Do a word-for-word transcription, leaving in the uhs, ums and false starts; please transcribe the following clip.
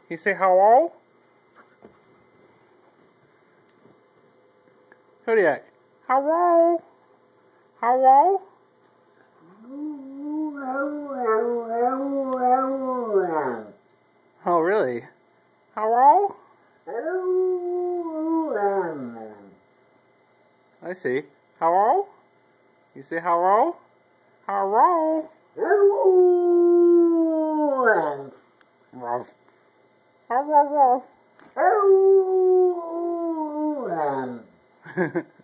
You say hello? Kodiak, hello? Hello? Oh, really? Hello? I see. Hello? You say hello? Hello? Ruff. Hello?